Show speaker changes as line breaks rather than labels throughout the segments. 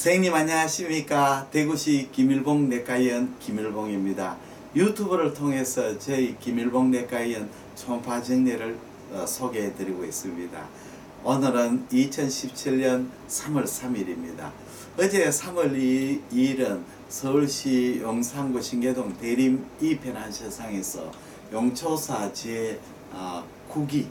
선생님 안녕하십니까. 대구시 김일봉 내과의원 김일봉입니다. 유튜브를 통해서 저희 김일봉 내과의원 초음파 정례를 소개해 드리고 있습니다. 오늘은 2017년 3월 3일입니다. 어제 3월 2일은 서울시 용산구 신계동 대림 2편안시상에서 용초사 제9기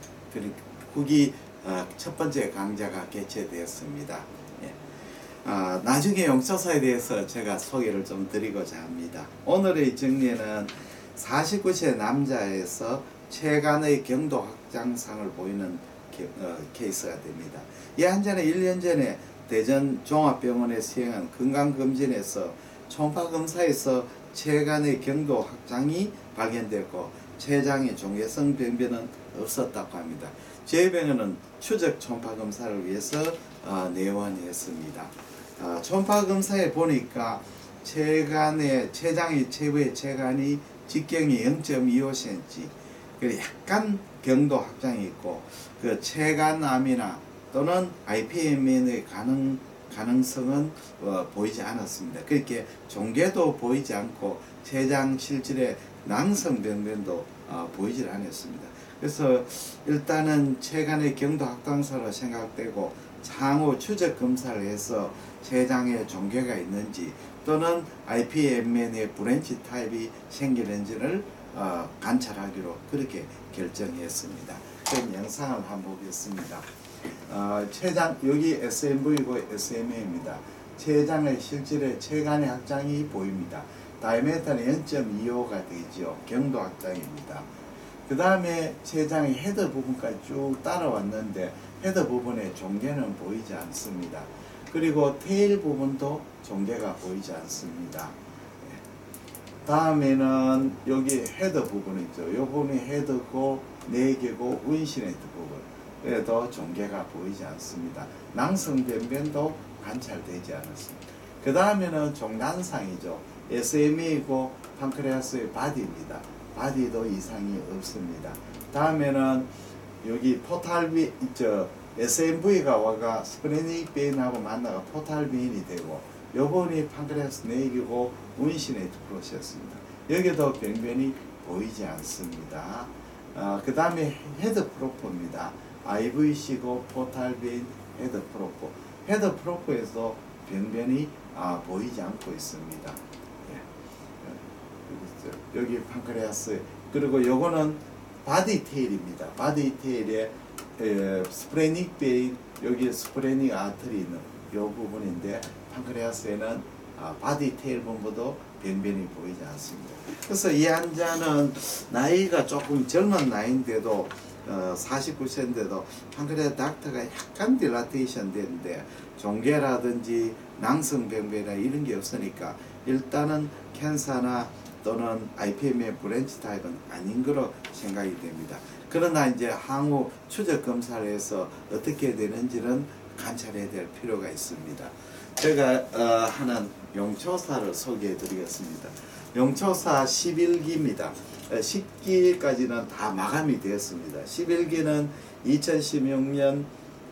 첫 번째 강좌가 개최되었습니다. 나중에 용초사에 대해서 제가 소개를 좀 드리고자 합니다. 오늘의 정리는 49세 남자에서 체간의 경도 확장상을 보이는 케이스가 됩니다. 이 환자는 1년 전에 대전 종합병원에 시행한 건강검진에서 초음파 검사에서 체간의 경도 확장이 발견되고 췌장의 종괴성 병변은 없었다고 합니다. 저희 병원은 추적 초음파 검사를 위해서 내원했습니다. 초음파 검사에 보니까 췌장의 최부의 췌간이 직경이 0.25cm, 그리고 약간 경도 확장이 있고, 그 췌간암이나 또는 IPMN의 가능성은 보이지 않았습니다. 그렇게 종괴도 보이지 않고 췌장 실질의 낭성 병변도 보이질 않았습니다. 그래서 일단은 췌간의 경도 확장사로 생각되고 향후 추적 검사를 해서 췌장에 종괴가 있는지 또는 IPMN의 브랜치 타입이 생기는지를 관찰하기로 그렇게 결정했습니다. 그럼 영상을 한번 보겠습니다. 췌장, 여기 SMV고 SMA입니다. 췌장의 실질의 췌간의 확장이 보입니다. 다이메타는 0.25가 되죠. 경도 확장입니다. 그 다음에 췌장의 헤더 부분까지 쭉 따라왔는데 헤더 부분에 종괴는 보이지 않습니다. 그리고 테일 부분도 종괴가 보이지 않습니다. 다음에는 여기 헤더 부분 있죠. 이 부분이 헤더고 4개고 운시네트 부분에도 종괴가 보이지 않습니다. 낭성 변변도 관찰되지 않았습니다. 그 다음에는 종난상이죠. SMA이고 판크레아스의 바디입니다. 바디도 이상이 없습니다. 다음에는 여기 포탈비 있죠. SMV가 와가 스프레닉 베인하고 만나가 포탈비인이 되고, 요번이 판크레아스 내기고 운시네이트 프로세스입니다. 여기도 병변이 보이지 않습니다. 그 다음에 헤드 프로포입니다. IVC고 포탈비인 헤드 프로포. 헤드 프로포에서 병변이 보이지 않고 있습니다. 여기 판크레아스, 그리고 요거는 바디 테일입니다. 바디 테일에 스프레닉 베인, 여기 스프레닉 아트리 있는 요 부분인데 판크레아스에는 바디 테일 부분도 병변이 보이지 않습니다. 그래서 이 환자는 나이가 조금 젊은 나이인데도 49세인데도 판크레아스 닥터가 약간 딜라테이션 되는데 종괴라든지 낭성 병변이나 이런 게 없으니까 일단은 캔서나 또는 IPM의 브랜치 타입은 아닌 거로 생각이 됩니다. 그러나 이제 향후 추적 검사를 해서 어떻게 되는지는 관찰해야 될 필요가 있습니다. 제가 하는 용초사를 소개해 드리겠습니다. 용초사 11기입니다. 10기까지는 다 마감이 되었습니다. 11기는 2017년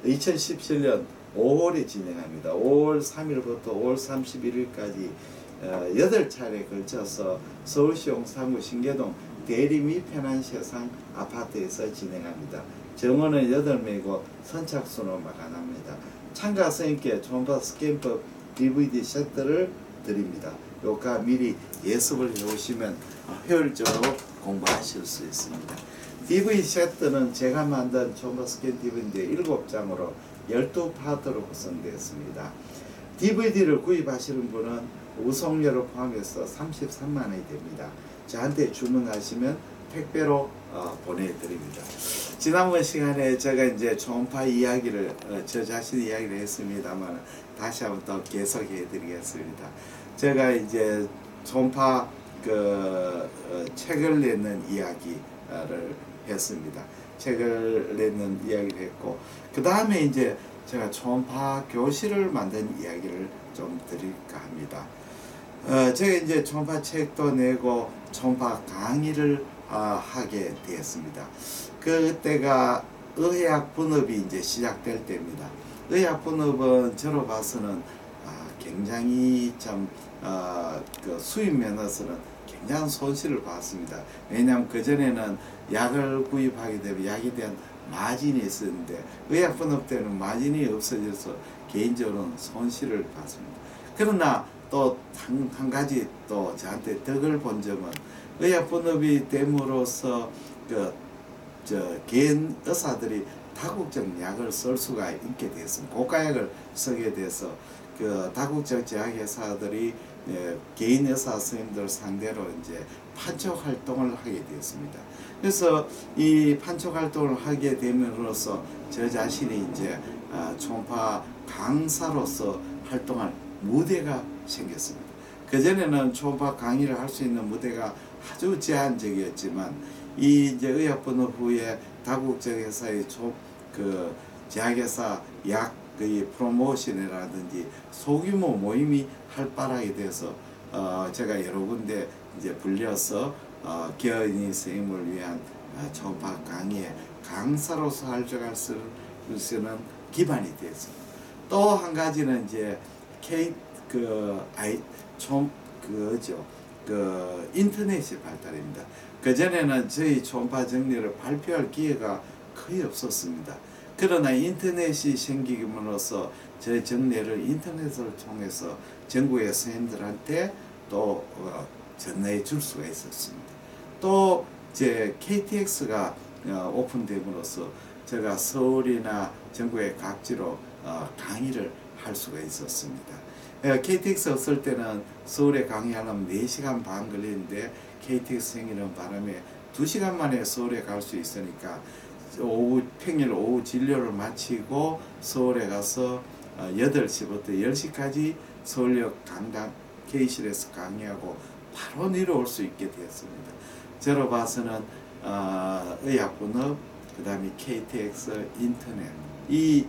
5월에 진행합니다. 5월 3일부터 5월 31일까지 8차례에 걸쳐서 서울시 용산구 신계동 대림 2편안시상 아파트에서 진행합니다. 정원은 8명이고 선착순으로 마감합니다. 참가 선생님께 초음파 스캔법 DVD 세트를 드립니다. 요까 미리 예습을 해오시면 효율적으로 공부하실 수 있습니다. DVD 세트는 제가 만든 초음파 스캔 DVD인데 7장으로 12파트로 구성되었습니다. DVD를 구입하시는 분은 우송료를 포함해서 33만원이 됩니다. 저한테 주문하시면 택배로 보내드립니다. 지난번 시간에 제가 이제 초음파 이야기를 저 자신의 이야기를 했습니다만 다시 한번 더 계속해 드리겠습니다. 제가 이제 초음파 책을 내는 이야기를 했습니다. 책을 내는 이야기를 했고, 그 다음에 이제 제가 초음파 교실을 만든 이야기를 좀 드릴까 합니다. 제가 이제 초음파 책도 내고 초음파 강의를 하게 되었습니다. 그때가 의학 분업이 이제 시작될 때입니다. 의학 분업은 저로 봐서는 굉장히 그 수입 면에서는 굉장한 손실을 봤습니다. 왜냐하면 그전에는 약을 구입하게 되면 약에 대한 마진이 있었는데 의약분업 때는 마진이 없어져서 개인적으로는 손실을 봤습니다. 그러나 또 한 가지 또 저한테 덕을 본 점은 의약분업이 됨으로써 개인 의사들이 다국적 약을 쓸 수가 있게 됐습니다. 고가약을 쓰게 돼서 그 다국적 제약회사들이 개인 의사 선생님들 상대로 이제 판촉 활동을 하게 되었습니다. 그래서 이 판촉 활동을 하게 됨으로써 저 자신이 이제 초음파 강사로서 활동할 무대가 생겼습니다. 그전에는 초음파 강의를 할 수 있는 무대가 아주 제한적이었지만 이 이제 의약분업 후에 다국적 회사의 제약회사 약의 프로모션이라든지 소규모 모임이 활발하게 돼서 제가 여러 군데 이제 불려서 개인이 선생님을 위한 초음파 강의에 강사로서 활동할 수 있는 기반이 됐습니다. 또 한 가지는 이제 인터넷의 발달입니다. 그전에는 저희 초음파 정리를 발표할 기회가 거의 없었습니다. 그러나 인터넷이 생기므로써 저희 정리를 인터넷을 통해서 전국의 선생님들한테 또 전해 줄 수가 있었습니다. 또 이제 KTX가 오픈됨으로써 제가 서울이나 전국의 각지로 강의를 할 수가 있었습니다. KTX 없을 때는 서울에 강의하려면 4시간 반 걸리는데 KTX 생기는 바람에 2시간 만에 서울에 갈 수 있으니까 평일 오후 진료를 마치고 서울에 가서 8시부터 10시까지 서울역 강당 K실에서 강의하고 바로 내려올 수 있게 되었습니다. 저로 봐서는 의약분업, 그 다음에 KTX, 인터넷 이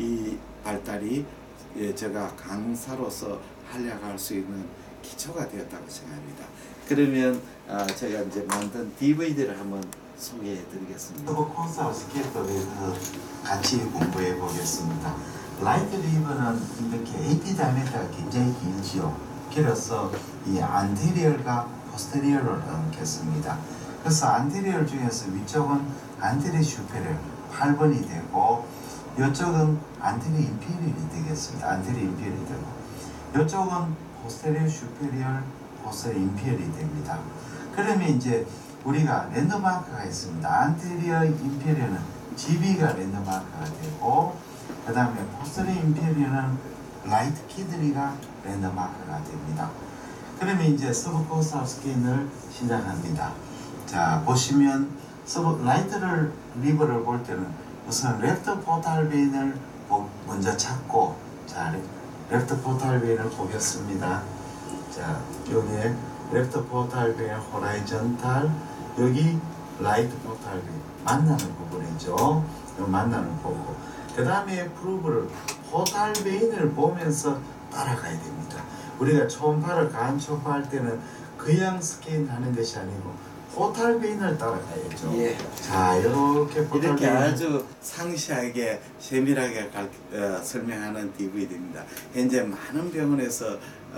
발달이 제가 강사로서 활약할 수 있는 기초가 되었다고 생각합니다. 그러면 제가 이제 만든 DVD를 한번 소개해 드리겠습니다.
콘서트 스케이트에 대해서 같이 공부해 보겠습니다. 라이트 리버는 이렇게 AP 다이아미터가 굉장히 길지요. 길어서 이 안테리얼과 포스테리얼을 넣겠습니다. 그래서 안테리얼 중에서 위쪽은 안테리 슈페리얼 8번이 되고 이쪽은 안테리 인피리얼이 되겠습니다. 안테리 인피리얼이 되고 이쪽은 포스테리얼 슈페리얼 포스테리얼 인피리얼이 됩니다. 그러면 이제 우리가 랜드마크가 있습니다. 안테리어 인피리얼은 GB가 랜드마크가 되고 그 다음에 포스테리어 인피리얼은 라이트 키드리가 랜드마크가 됩니다. 그러면 이제 서브코스탈 스캔을 시작합니다. 자, 보시면 라이트를 리버를 볼 때는 우선 레프트 포탈 베인을 먼저 찾고, 자, 레프트 포탈 베인을 보겠습니다. 자, 여기에 레프트 포탈 베인 호라이전탈, 여기 라이트 포탈 베인 만나는 부분이죠. 만나는 부분. 그 다음에 프루브를 포탈 베인을 보면서 따라가야 됩니다. 우리가 초음파를 간초파할 때는 그냥 스캔 하는 것이 아니고 포탈 베인을 따라가야죠.
예.
자, 이렇게 포탈
이렇게
베인
아주 상세하게 세밀하게 설명하는 DVD입니다. 현재 많은 병원에서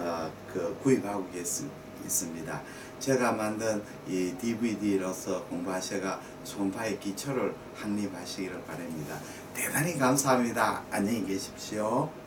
구입하고 있습니다. 제가 만든 이 DVD로서 공부하셔가 초음파의 기초를 확립하시기를 바랍니다. 대단히 감사합니다. 안녕히 계십시오.